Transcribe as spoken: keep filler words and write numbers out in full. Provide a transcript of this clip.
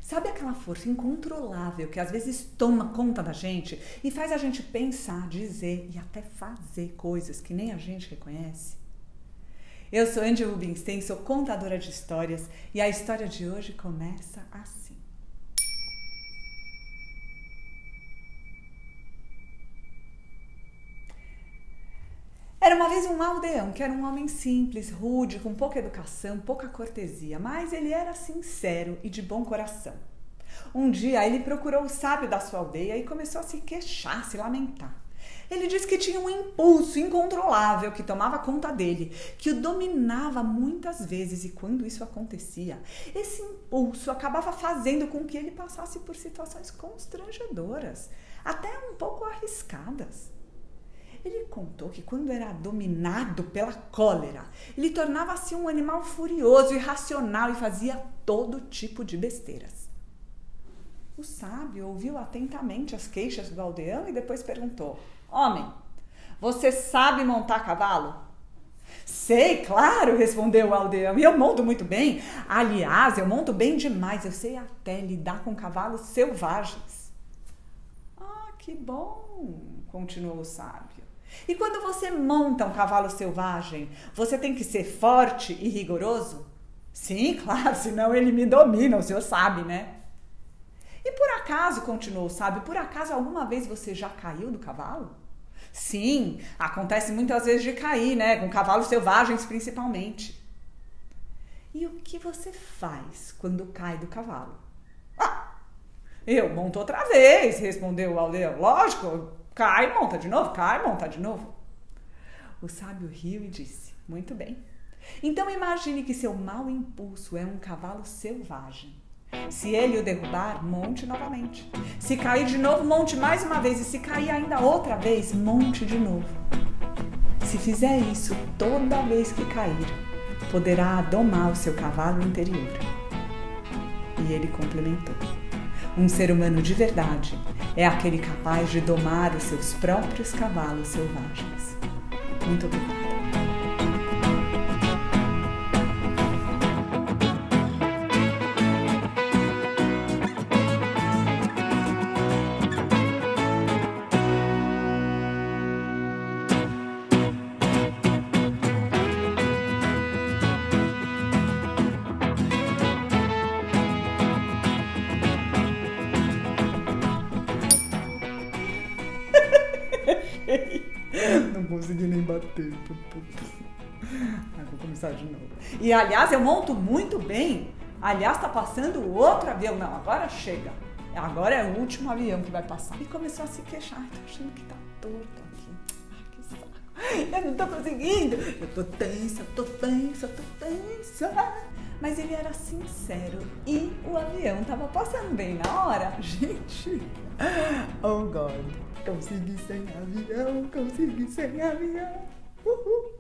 Sabe aquela força incontrolável que às vezes toma conta da gente e faz a gente pensar, dizer e até fazer coisas que nem a gente reconhece? Eu sou Andy Rubinstein, sou contadora de histórias e a história de hoje começa assim. Era uma vez um aldeão que era um homem simples, rude, com pouca educação, pouca cortesia, mas ele era sincero e de bom coração. Um dia ele procurou o sábio da sua aldeia e começou a se queixar, se lamentar. Ele disse que tinha um impulso incontrolável que tomava conta dele, que o dominava muitas vezes e quando isso acontecia, esse impulso acabava fazendo com que ele passasse por situações constrangedoras, até um pouco arriscadas. Ele contou que quando era dominado pela cólera, ele tornava-se um animal furioso, irracional e fazia todo tipo de besteiras. O sábio ouviu atentamente as queixas do aldeão e depois perguntou: Homem, você sabe montar a cavalo? Sei, claro, respondeu o aldeão, e eu monto muito bem. Aliás, eu monto bem demais, eu sei até lidar com cavalos selvagens. Ah, que bom, continuou o sábio. E quando você monta um cavalo selvagem, você tem que ser forte e rigoroso? Sim, claro, senão ele me domina, o senhor sabe, né? E por acaso, continuou o sábio, por acaso alguma vez você já caiu do cavalo? Sim, acontece muitas vezes de cair, né? Com cavalos selvagens principalmente. E o que você faz quando cai do cavalo? Ah, eu monto outra vez, respondeu o aldeão. Lógico, cai, monta de novo, cai, monta de novo. O sábio riu e disse: Muito bem. Então imagine que seu mau impulso é um cavalo selvagem. Se ele o derrubar, monte novamente. Se cair de novo, monte mais uma vez. E se cair ainda outra vez, monte de novo. Se fizer isso toda vez que cair, poderá domar o seu cavalo interior. E ele complementou: Um ser humano de verdade é aquele capaz de domar os seus próprios cavalos selvagens. Muito obrigada. Não consegui nem bater. Ah, vou começar de novo. E aliás, eu monto muito bem. Aliás, tá passando outro avião. Não, agora chega. Agora é o último avião que vai passar. E começou a se queixar. Ai, tô achando que tá torto aqui. Ai, que saco. Eu não tô conseguindo. Eu tô tensa, tô tensa, tô tensa. Mas ele era sincero e o avião tava passando bem na hora. Gente, oh God, consegui sem avião, consegui sem avião. Uhul.